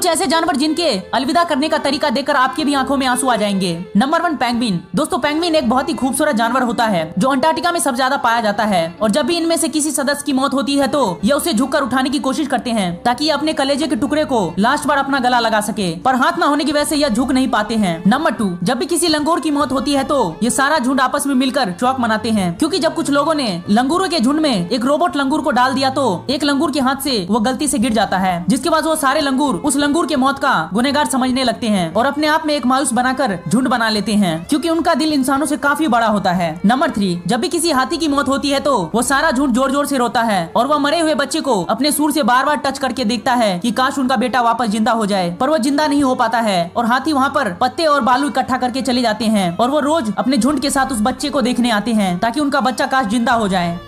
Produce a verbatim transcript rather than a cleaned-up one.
कुछ ऐसे जानवर जिनके अलविदा करने का तरीका देखकर आपकी भी आंखों में आंसू आ जाएंगे। Number one, penguin. दोस्तों, पेंगुइन एक बहुत ही खूबसूरत जानवर होता है जो अंटार्कटिका में सबसे ज्यादा पाया जाता है और जब भी इनमें से किसी सदस्य की मौत होती है तो ये उसे झुककर उठाने की कोशिश करते हैं ताकि ये अपने कलेजे के टुकड़े को लास्ट बार अपना गला लगा सके, पर हाथ न होने की वजह से यह झुक नहीं पाते हैं। नंबर टू, जब भी किसी लंगूर की मौत होती है तो ये सारा झुंड आपस में मिलकर चौक मनाते हैं, क्योंकि जब कुछ लोगों ने लंगूरों के झुंड में एक रोबोट लंगूर को डाल दिया तो एक लंगूर के हाथ से वो गलती से गिर जाता है, जिसके बाद वो सारे लंगूर उस लंगूर के मौत का गुनहगार समझने लगते हैं और अपने आप में एक मायूस बनाकर झुंड बना लेते हैं, क्योंकि उनका दिल इंसानों से काफी बड़ा होता है। नंबर थ्री, जब भी किसी हाथी की मौत होती है तो वो सारा झुंड जोर जोर से रोता है और वह मरे हुए बच्चे को अपने सूर से बार बार टच करके देखता है कि काश उनका बेटा वापस जिंदा हो जाए, पर वो जिंदा नहीं हो पाता है और हाथी वहाँ पर पत्ते और बालू इकट्ठा करके चले जाते हैं और वो रोज अपने झुंड के साथ उस बच्चे को देखने आते हैं ताकि उनका बच्चा काश जिंदा हो जाए।